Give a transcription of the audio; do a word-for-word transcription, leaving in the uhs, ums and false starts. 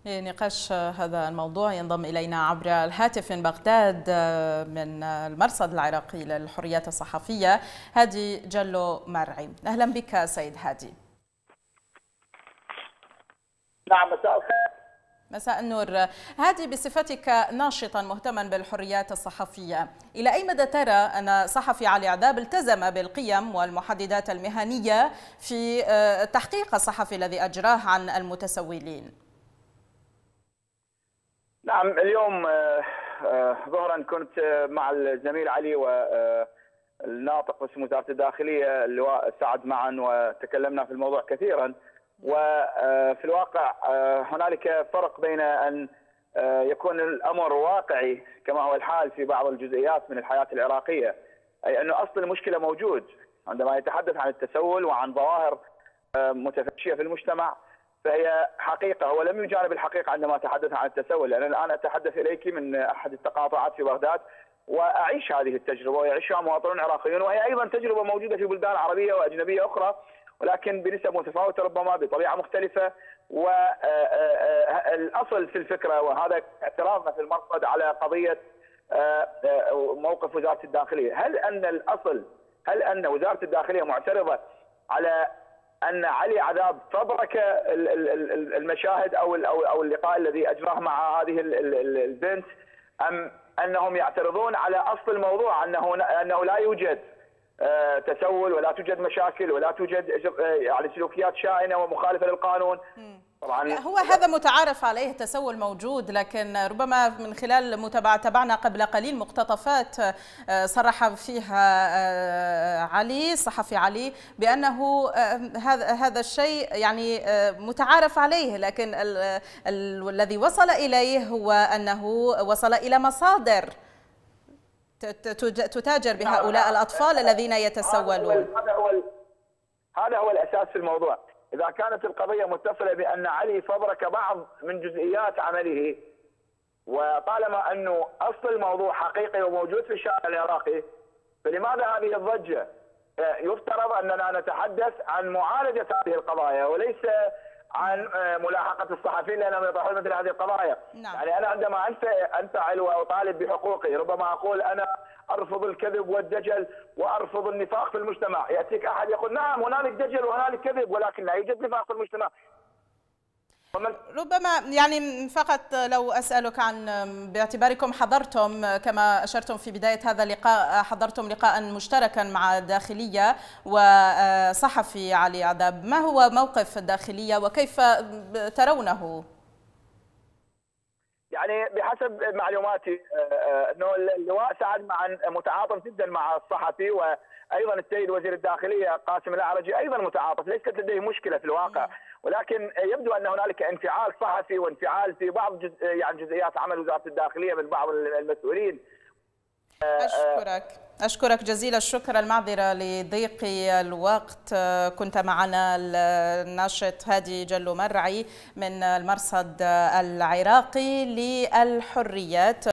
لنقاش هذا الموضوع ينضم إلينا عبر الهاتف من بغداد من المرصد العراقي للحريات الصحفية هادي جلو مرعي. أهلا بك سيد هادي. نعم، مساء الخير. مساء النور. هادي، بصفتك ناشطا مهتما بالحريات الصحفية، إلى أي مدى ترى أن صحفي علي عذاب التزم بالقيم والمحددات المهنية في التحقيق الصحفي الذي أجراه عن المتسولين؟ نعم، اليوم ظهرا كنت مع الزميل علي والناطق باسم وزارة الداخلية اللواء سعد معا، وتكلمنا في الموضوع كثيرا. وفي الواقع هنالك فرق بين أن يكون الأمر واقعي كما هو الحال في بعض الجزئيات من الحياة العراقية، أي أنه أصل المشكلة موجود عندما يتحدث عن التسول وعن ظواهر متفشية في المجتمع، فهي حقيقة. هو لم يجانب الحقيقة عندما تحدث عن التسول، لأن الآن أتحدث إليك من أحد التقاطعات في بغداد وأعيش هذه التجربة ويعيشها مواطنون عراقيون، وهي أيضا تجربة موجودة في بلدان عربية وأجنبية أخرى، ولكن بنسب متفاوتة ربما بطبيعة مختلفة. والأصل في الفكرة، وهذا اعتراضنا في المرصد على قضية موقف وزارة الداخلية، هل أن الأصل هل أن وزارة الداخلية معترضة على أن علي عذاب فبرك المشاهد أو أو اللقاء الذي أجراه مع هذه البنت، أم أنهم يعترضون على أصل الموضوع، أنه أنه لا يوجد تسول ولا توجد مشاكل ولا توجد يعني سلوكيات شائنة ومخالفة للقانون؟ طبعا هو هذا متعارف عليه، التسول موجود، لكن ربما من خلال متابعة تبعنا قبل قليل مقتطفات صرح فيها علي الصحفي علي بأنه هذا هذا الشيء يعني متعارف عليه، لكن ال ال الذي وصل إليه هو أنه وصل إلى مصادر تتاجر بهؤلاء الأطفال الذين يتسولون. هذا هو هذا هو الأساس في الموضوع. إذا كانت القضية متصلة بأن علي فبرك بعض من جزئيات عمله، وطالما أنه أصل الموضوع حقيقي وموجود في الشارع العراقي، فلماذا هذه الضجة؟ يفترض أننا نتحدث عن معالجة هذه القضايا وليس عن ملاحقة الصحفيين لأنهم يطرحون مثل هذه القضايا. نعم. يعني أنا عندما أنفعل وأطالب بحقوقي ربما أقول أنا أرفض الكذب والدجل وأرفض النفاق في المجتمع، يأتيك أحد يقول نعم هنالك دجل وهنالك كذب ولكن لا يوجد نفاق في المجتمع. ربما يعني فقط لو أسألك عن، باعتباركم حضرتم كما أشرتم في بداية هذا اللقاء، حضرتم لقاء مشتركا مع الداخلية وصحفي علي عذاب، ما هو موقف الداخلية وكيف ترونه؟ يعني بحسب معلوماتي انه اللواء سعد مع متعاطف جدا مع الصحفي، وايضا السيد وزير الداخليه قاسم الاعرجي ايضا متعاطف، ليست لديه مشكله في الواقع، ولكن يبدو ان هنالك انفعال صحفي وانفعال في بعض جز... يعني جزئيات عمل وزاره الداخليه من بعض المسؤولين. أشكرك أشكرك جزيل الشكر. المعذرة لضيق الوقت. كنت معنا الناشط هادي جلو مرعي من المرصد العراقي للحريات.